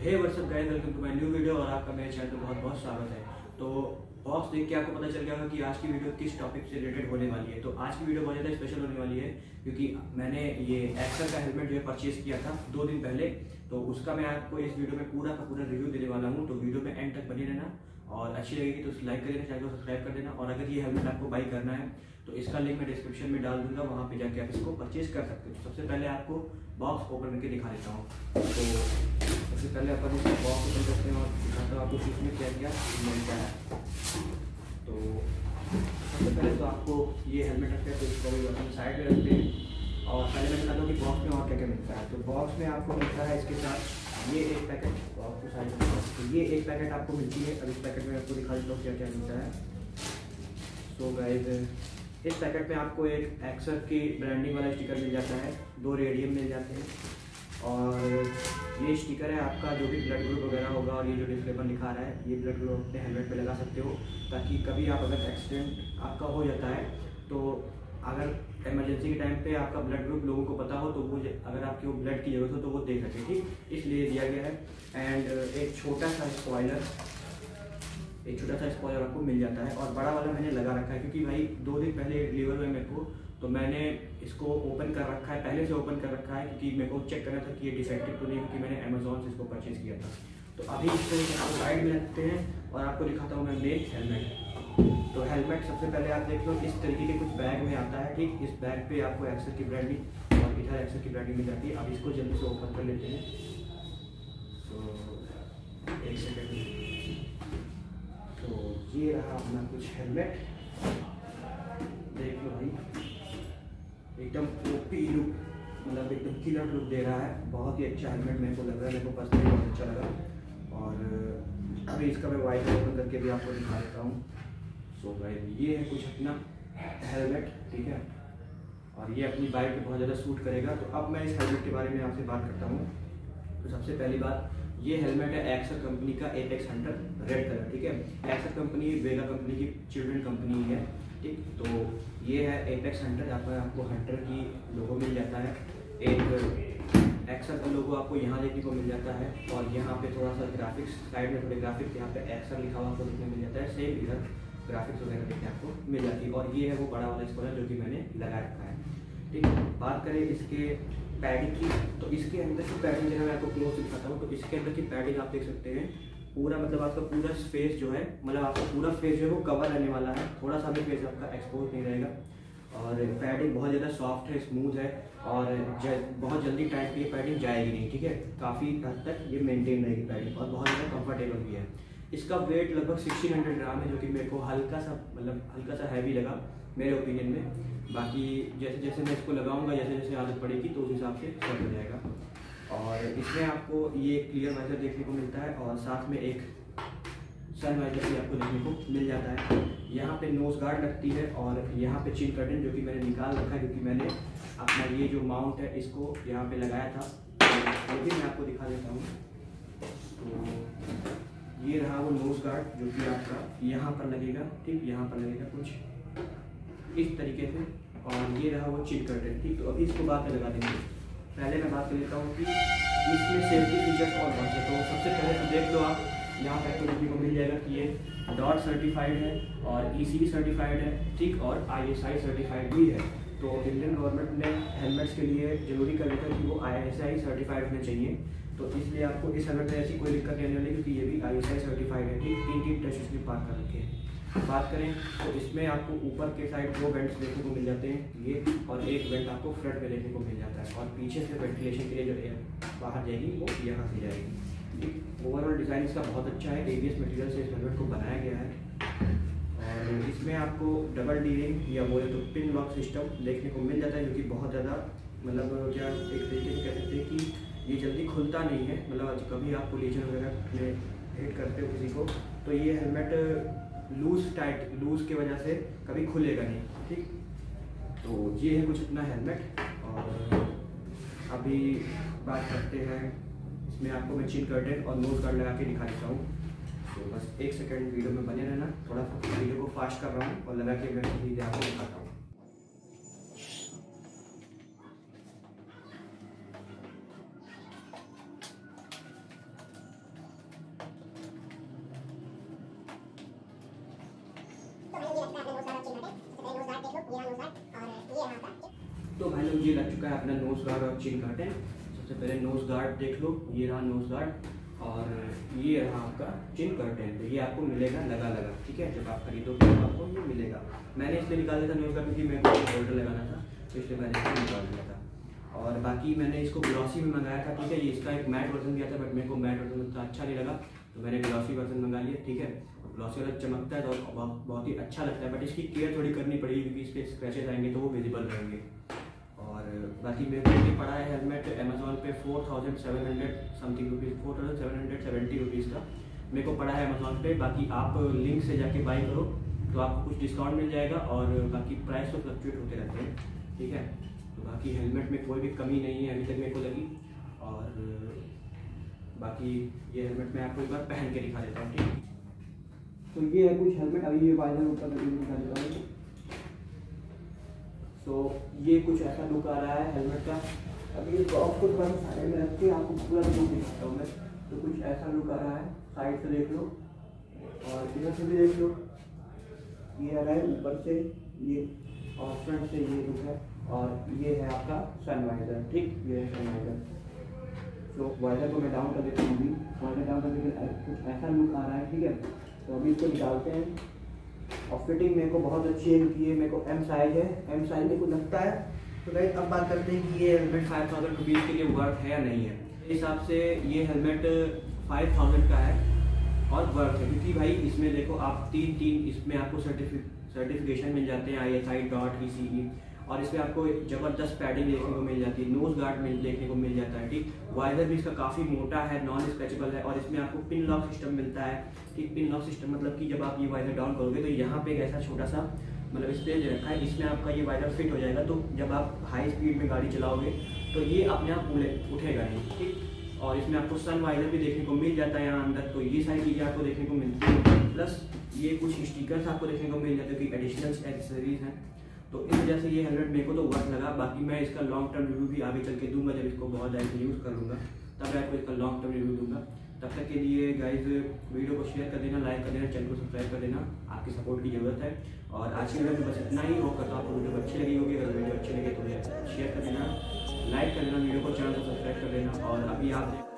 Hey what's up guys, welcome to my new video और आपका मेरे चैनल पे बहुत बहुत स्वागत है। तो बॉक्स देख के आपको पता चल गया होगा कि आज की वीडियो किस टॉपिक से रिलेटेड होने वाली है। तो आज की वीडियो बहुत ज़्यादा स्पेशल होने वाली है क्योंकि मैंने ये एक्सेल का हेलमेट जो है परचेज किया था 2 दिन पहले। तो उसका मैं आपको इस वीडियो में पूरा का पूरा रिव्यू देने वाला हूँ। तो वीडियो में एंड तक बने रहना और अच्छी लगेगी तो लाइक कर देना, चैनल को सब्सक्राइब कर देना। और अगर ये हेलमेट आपको बाई करना है तो इसका लिंक मैं डिस्क्रिप्शन में डाल दूंगा, वहाँ पे जाके आप इसको परचेज कर सकते हो। सबसे पहले आपको बॉक्स ओपन करके दिखा देता हूँ। तो सबसे पहले अपन इसका बॉक्स ओपन करते हैं और दिखाता हूँ आपको इसमें क्या क्या मिलता है। तो सबसे पहले तो आपको ये हेलमेट रखते हैं तो इसको भी अपन साइड में रखते हैं। और पहले मैं बताता हूँ कि बॉक्स में और क्या क्या मिलता है। तो बॉक्स में आपको मिलता है इसके साथ ये एक पैकेट, बॉक्स को साइड में, तो ये एक पैकेट आपको मिलती है। अब इस पैकेट में आपको दिखा देता हूँ क्या क्या मिलता है। सो गाइस, इस पैकेट में आपको एक एक्सर की ब्रांडिंग वाला स्टिकर मिल जाता है, 2 रेडियम मिल जाते हैं। और ये स्टिकर है आपका जो भी ब्लड ग्रुप वगैरह होगा, और ये जो डिस्प्ले पर लिखा रहा है ये ब्लड ग्रुप अपने हेलमेट पे लगा सकते हो, ताकि कभी आप अगर एक्सीडेंट आपका हो जाता है तो अगर इमरजेंसी के टाइम पे आपका ब्लड ग्रुप लोगों को पता हो तो वो अगर आपकी वो ब्लड की जरूरत हो तो वो दे सके, ठीक, इसलिए दिया गया है। एंड एक छोटा सा स्पॉइलर आपको मिल जाता है। और बड़ा वाला मैंने लगा रखा है क्योंकि भाई 2 दिन पहले डिलीवर हुआ मेरे को, तो मैंने इसको ओपन कर रखा है, पहले से ओपन कर रखा है क्योंकि मेरे को चेक करना था कि ये डिफेक्टिव तो नहीं, क्योंकि मैंने अमेजोन से इसको परचेज किया था। तो अभी इस तरीके से साइड में रखते हैं और आपको दिखाता हूँ मैं मेन हेलमेट। तो हेलमेट सबसे पहले आप देख लो, इस तरीके के कुछ बैग में आता है, ठीक। इस बैग पे आपको एक्सर की ब्रांडिंग और इधर एक्सर की ब्रांडिंग मिल जाती है। अब इसको जल्दी से ओपन कर लेते हैं। तो एक सेकेंड। तो ये रहा अपना कुछ हेलमेट, देख लो भाई, एकदम ओपी लुक, मतलब एकदम किलर लुक दे रहा है। बहुत ही अच्छा हेलमेट मेरे को लग रहा है, मेरे को पर्सनली बहुत अच्छा लगा। और अभी इसका मैं वाइड ओपन करके भी आपको दिखा देता हूँ। सो भाई ये है कुछ अपना हेलमेट, ठीक है, और ये अपनी बाइक पे बहुत ज़्यादा सूट करेगा। तो अब मैं इस हेलमेट के बारे में आपसे बात करता हूँ। तो सबसे पहली बात, ये हेलमेट है एक्सर कंपनी का एपेक्स हंटर रेड कलर, ठीक है। एक्सर कंपनी वेगा कंपनी की चिल्ड्रन कंपनी है, ठीक। तो ये है एपेक्स हंटर, यहाँ पर आपको हंटर की लोगो मिल जाता है। एक एक्सर का लोगो आपको यहाँ देखने को मिल जाता है, और यहाँ पे थोड़ा सा ग्राफिक्स, साइड में थोड़े ग्राफिक्स, यहाँ पे एक्सर लिखा हुआ आपको देखने को मिल जाता है। सेम इधर ग्राफिक्स वगैरह देखने आपको मिल जाती है। और ये है वो बड़ा वाला स्पॉइलर जो कि मैंने लगा रखा है, ठीक। बात करें इसके पैडिंग की, तो इसके अंदर की पैडिंग जो है मैं आपको क्लोज दिखाता हूँ। तो इसके अंदर की पैडिंग आप देख सकते हैं, पूरा मतलब आपका पूरा फेस जो है, मतलब आपका पूरा फेस जो है वो कवर रहने वाला है, थोड़ा सा भी फेस आपका एक्सपोज नहीं रहेगा। और पैडिंग बहुत ज़्यादा सॉफ्ट है, स्मूथ है, और बहुत जल्दी टाइट ये पैडिंग जाएगी नहीं, ठीक है। काफ़ी हद तक ये मेंटेन रहेगी पैडिंग, और बहुत ज़्यादा कंफर्टेबल भी है। इसका वेट लगभग 1600 ग्राम है, जो कि मेरे को हल्का सा हैवी लगा मेरे ओपिनियन में। बाकी जैसे जैसे मैं इसको लगाऊंगा, जैसे जैसे आदत पड़ेगी तो उस हिसाब से सेट हो जाएगा। और इसमें आपको ये क्लियर वाइजर देखने को मिलता है, और साथ में एक सन वाइजर भी आपको देखने को मिल जाता है। यहाँ पे नोज गार्ड लगती है, और यहाँ पे चिन कर्टन जो कि मैंने निकाल रखा है क्योंकि मैंने अपना ये जो माउंट है इसको यहाँ पे लगाया था, तो भी मैं आपको दिखा देता हूँ। तो ये रहा वो नोज गार्ड जो कि आपका यहाँ पर लगेगा, ठीक, यहाँ पर लगेगा कुछ इस तरीके से। और ये रहा वो चिन कर्टन, ठीक। तो अभी इसको बाद में लगा देंगे। पहले मैं बात कर लेता हूँ कि इसमें सेफ्टी फीचर्स और कौन से। तो सबसे पहले तो देख लो आप, यहाँ पर आपको देखने को मिल जाएगा कि ये डॉट सर्टिफाइड है और ECE सर्टिफाइड है, ठीक, और ISI सर्टिफाइड भी है। तो इंडियन गवर्नमेंट ने हेलमेट्स के लिए जरूरी कर दिया था कि वो ISI सर्टिफाइड होने चाहिए। तो इसलिए आपको इस हेलमेट में ऐसी कोई दिक्कत नहीं आने वाली, क्योंकि ये भी ISI सर्टिफाइड है, ठीक। 3 टेस्ट इसमें पार कर रखे हैं। बात करें तो इसमें आपको ऊपर के साइड 2 वेंट्स देखने को मिल जाते हैं, ये, और एक वेंट आपको फ्रंट में देखने को मिल जाता है। और पीछे से वेंटिलेशन के लिए जो एयर बाहर जाएगी वो यहाँ से जाएगी, ठीक। ओवरऑल डिज़ाइन इसका बहुत अच्छा है, ABS मटेरियल से इस हेलमेट को बनाया गया है। और इसमें आपको डबल डी रिंग या बोले तो पिन लॉक सिस्टम देखने को मिल जाता है, जो कि बहुत ज़्यादा, मतलब क्या एक तरीके से कह सकते हैं कि ये जल्दी खुलता नहीं है। मतलब कभी आप कोलिजन वगैरह में हिट करते हो किसी को, तो ये हेलमेट लूज की वजह से कभी खुलेगा नहीं, ठीक। तो ये है कुछ अपना हेलमेट। और अभी बात करते हैं, इसमें आपको मैं चिन कर्टन और नोज गार्ड लगा के दिखा देता हूँ। तो बस एक सेकंड वीडियो में बने रहना, थोड़ा सा वीडियो को फास्ट कर रहा हूँ और लगा के मैं सीधे आपको दिखाता हूँ। तो भाई लोग ये लग चुका है अपना नोज गार्ड और चिन कर्टेन। सबसे पहले नोज गार्ड देख लो, ये रहा नोज गार्ड और ये रहा आपका चिन कर्टेन। तो ये आपको मिलेगा लगा लगा, ठीक है, जब आप खरीदोगे तो आपको ये मिलेगा। मैंने इसलिए निकाल दिया था नोज गार्ड क्योंकि मेरे को होल्डर लगाना था, तो इसलिए मैंने इसको निकाल दिया था। और बाकी मैंने इसको ग्लॉसी में मंगाया था, ठीक है। ये इसका एक मैट वर्जन दिया था बट मेरे को मैट वर्जन उतना अच्छा नहीं लगा, तो मैंने ग्लॉसी वर्जन मंगा लिया, ठीक है। ग्लॉसी वाला चमकता है तो बहुत ही अच्छा लगता है, बट इसकी केयर थोड़ी करनी पड़ेगी क्योंकि इस पर स्क्रैचेस आएंगे तो वो विजिबल रहेंगे। और बाकी मेरे को ये पड़ा है हेलमेट अमेजोन पे 4700 समथिंग रुपीज़, 4770 रुपीज़ का मेरे को पड़ा है अमेजोन पे। बाकी आप लिंक से जाके बाई करो तो आपको कुछ डिस्काउंट मिल जाएगा, और बाकी प्राइस तो फ्लक्चुएट होते रहते हैं, ठीक है। तो बाकी हेलमेट में कोई भी कमी नहीं है अभी तक मेरे को लगी। और बाकी ये हेलमेट मैं आपको एक बार पहन के दिखा देता हूँ, ठीक है। तो ये है कुछ हेलमेट, अभी ये वाइजर ऊपर करके दिखा देता हूँ। तो ये कुछ ऐसा लुक आ रहा है हेलमेट का। अभी इस बॉक्स को थोड़ा सा साइड में रख के आपको पूरा लुक दिखाता हूँ मैं। तो कुछ ऐसा लुक आ रहा है, साइड से देख लो और इधर से भी देख लो। ये आ रहा है ऊपर से ये, और फ्रंट से ये लुक है। और ये है आपका सन वाइजर, ठीक, ये है सन वाइजर। तो वाइजर को मैं डाउन कर देता हूँ, अभी वाइजर डाउन करने के कुछ ऐसा लुक आ रहा है, ठीक है। तो अभी इसको निकालते हैं। और फिटिंग मेरे को बहुत अच्छी है क्योंकि ये मेरे को एम साइज है, एम साइज मेरे को लगता है। तो गाइस अब बात करते हैं कि ये हेलमेट 5000 रुपीज़ के लिए वर्थ है या नहीं है। इस हिसाब से ये हेलमेट 5000 का है और वर्थ है, क्योंकि भाई इसमें देखो आप तीन इसमें आपको सर्टिफिकेशन मिल जाते हैं ISI.ECE, और इसमें आपको एक ज़बरदस्त पैडिंग देखने को मिल जाती है, नोज गार्ड देखने को मिल जाता है, ठीक। वाइजर भी इसका काफ़ी मोटा है, नॉन स्क्रैचेबल है, और इसमें आपको पिन लॉक सिस्टम मिलता है, ठीक। पिन लॉक सिस्टम मतलब कि जब आप ये वाइजर डाउन करोगे तो यहाँ पे एक ऐसा छोटा सा मतलब स्पेस रखा है, इसमें आपका ये वाइजर फिट हो जाएगा। तो जब आप हाई स्पीड में गाड़ी चलाओगे तो ये अपने आप उठेगा नहीं, ठीक। और इसमें आपको सन वाइजर भी देखने को मिल जाता है यहाँ अंदर। तो ये सारी चीज़ें आपको देखने को मिलती है, प्लस ये कुछ स्टिकर्स आपको देखने को मिल जाते हैं कि एडिशनल एक्सेसरीज हैं। तो इस वजह से ये हेलमेट मेरे को तो वर्थ लगा। बाकी मैं इसका लॉन्ग टर्म रिव्यू भी आगे चल के दूंगा, जब इसको बहुत ज़्यादा यूज़ कर लूँगा तब मैं आपको इसका लॉन्ग टर्म रिव्यू दूंगा। तब तक के लिए गाइज वीडियो को शेयर कर देना, लाइक कर देना, चैनल को सब्सक्राइब कर देना, आपकी सपोर्ट की ज़रूरत है। और आज की वीडियो में बस इतना ही होगा। तो आपको वीडियो अच्छी लगी होगी, अगर वीडियो अच्छी लगे तो शेयर कर देना, लाइक कर देना वीडियो को, चैनल को सब्सक्राइब कर देना। और अभी आप